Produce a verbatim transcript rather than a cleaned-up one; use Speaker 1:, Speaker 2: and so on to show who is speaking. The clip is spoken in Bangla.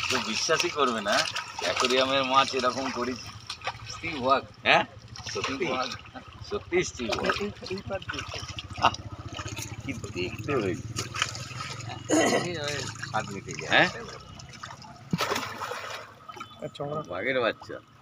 Speaker 1: কেউ বিশ্বাসই করবে না অ্যাকোরিয়ামের মাছ এরকম করি স্টিভ ওয়াক। হ্যাঁ সত্যি সত্যি স্টিভ ওয়াক। কি দেখতে হয়েছে সাত মিটে যায়। হ্যাঁ বাঘের বাচ্চা।